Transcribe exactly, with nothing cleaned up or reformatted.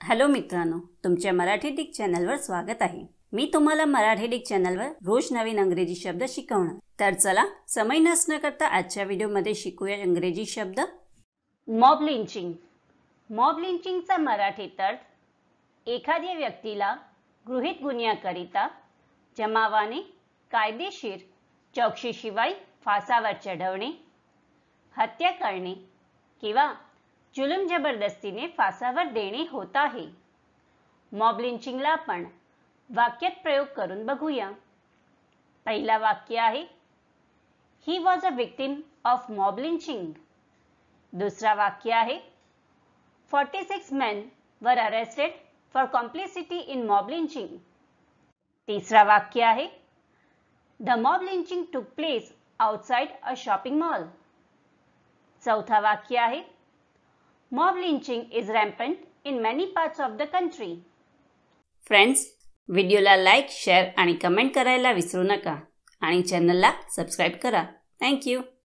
Hello मित्रांनो, तुमच्या Marathi Dick चॅनलवर स्वागत आहे। मी तुम्हाला मराठी डिक चॅनलवर रोज नवीन इंग्रजी शब्द शिकवणार। तर चला समय नष्ट न करता आजच्या व्हिडिओमध्ये शिकूया इंग्रजी शब्द। Mob leaching. मॉब लिंचिंगचा मराठीत अर्थ एखाद्या व्यक्तीला गृहीत गुन्ह्याकरिता जमावाने कायदेशीर चौकशीशिवाय फासावर चढवणे, हत्या करणे किंवा जुलूम जबरदस्तीने फासावर देणे होत आहे। मॉब लिंचिंगला आपण वाक्यात प्रयोग करून बघूया। पहिला वाक्य आहे he was a victim of mob lynching. दुसरा वाक्य आहे forty-six men were arrested for complicity in mob lynching। तीसरा वाक्य आहे The mob lynching took place outside a shopping mall। चौथा वाक्य आहे Mob lynching is rampant in many parts of the country। Friends, व्हिडिओला लाईक, शेअर आणि comment करायला विसरू नका आणि चॅनलला सबस्क्राइब करा। Thank you.